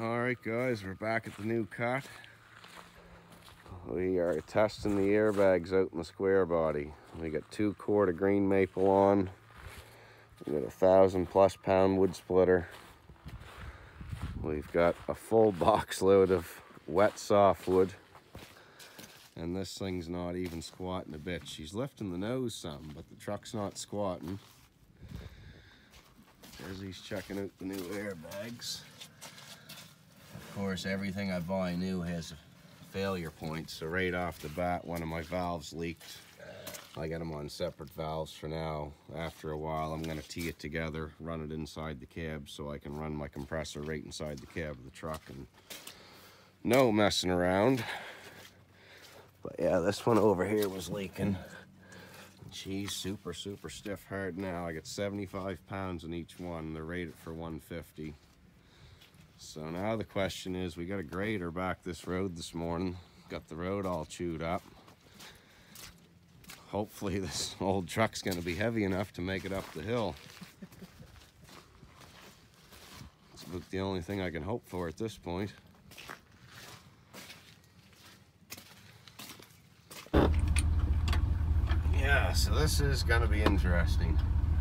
Alright guys, we're back at the new cut. We are testing the airbags out in the square body. We got 2 quart of green maple on. We got 1,000+ pound wood splitter. We've got a full box load of wet softwood. And this thing's not even squatting a bit. She's lifting the nose some, but the truck's not squatting. Desi's checking out the new airbags. Of course, everything I buy new has a failure point, so right off the bat, one of my valves leaked. I got them on separate valves for now. After a while, I'm going to tee it together, run it inside the cab so I can run my compressor right inside the cab of the truck and no messing around. But yeah, this one over here was leaking. She's super stiff hard now. I got 75 pounds in each one. They're rated for 150. So now the question is, we got a grader back this road this morning. Got the road all chewed up. Hopefully this old truck's gonna be heavy enough to make it up the hill. It's about the only thing I can hope for at this point. Yeah, so this is gonna be interesting.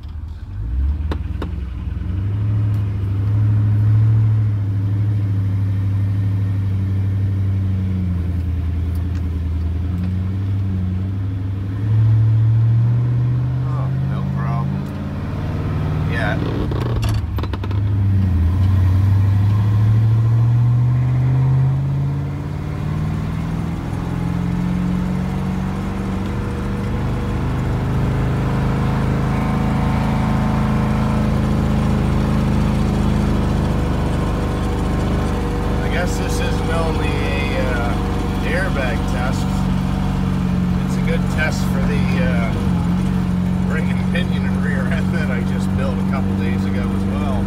This isn't only a airbag test, it's a good test for the ring and pinion and rear end that I just built a couple days ago as well.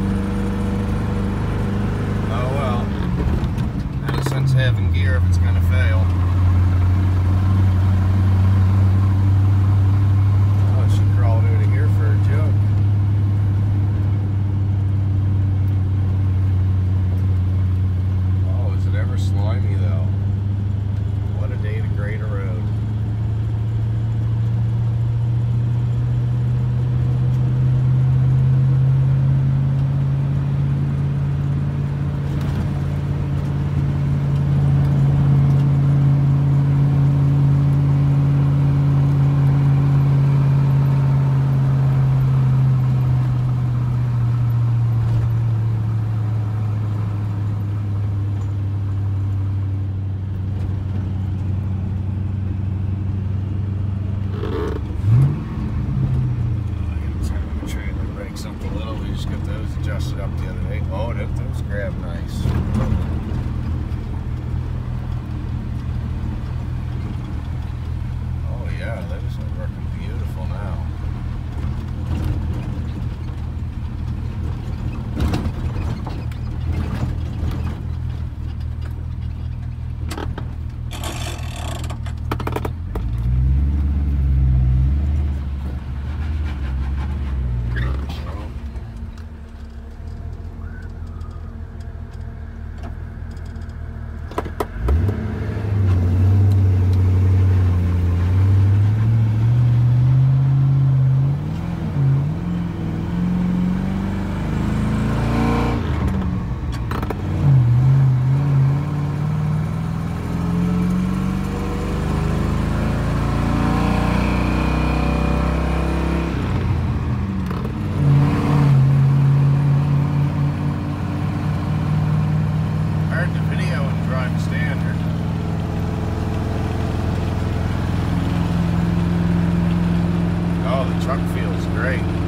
Oh well, no sense having gear if it's going to fail. Oh, she crawled out of here for a joke. Ever slimy though. What a day to grade a road. Adjusted up the other day. Oh, those grab nice. Oh yeah, those are working beautiful now. Standard. Oh, the truck feels great.